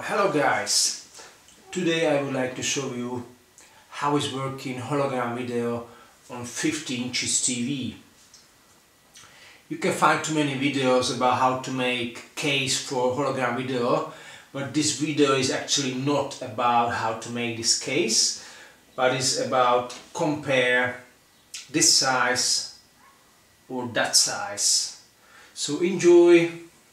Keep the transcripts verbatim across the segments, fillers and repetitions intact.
Hello guys, today I would like to show you how is working hologram video on fifty inches T V. You can find too many videos about how to make case for hologram video, but this video is actually not about how to make this case, but it's about compare this size or that size. So enjoy!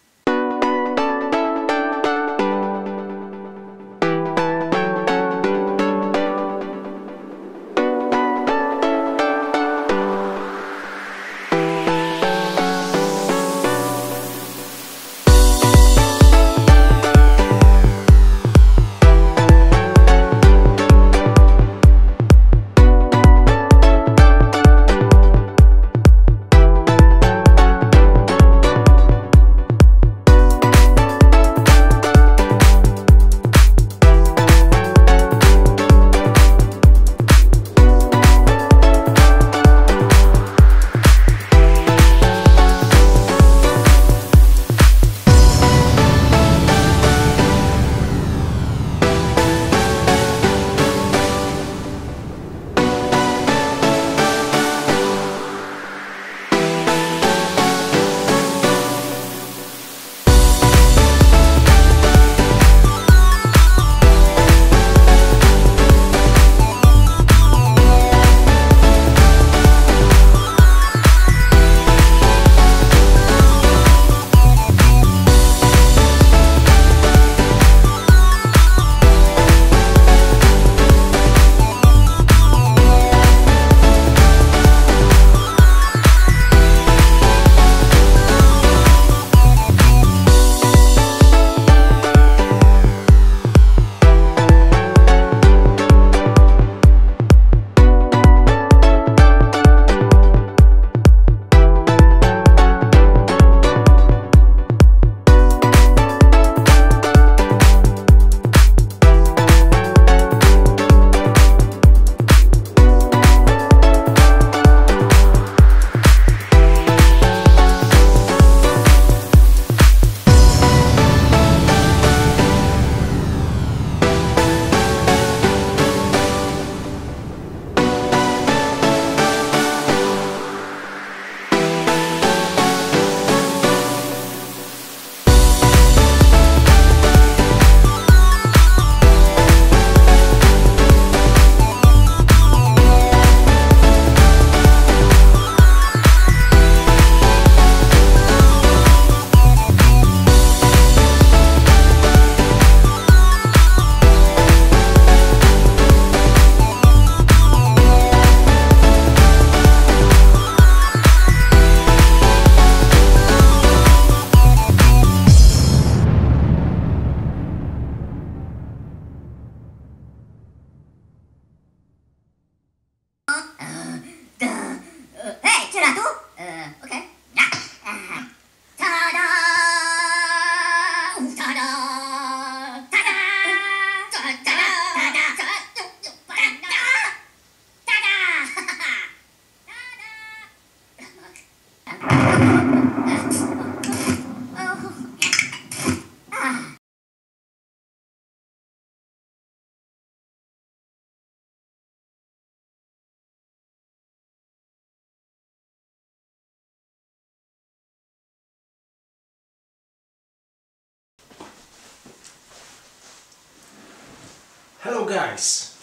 Hello guys,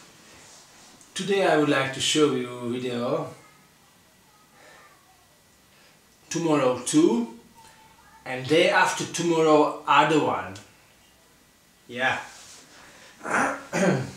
today I would like to show you a video tomorrow two and day after tomorrow other one. Yeah.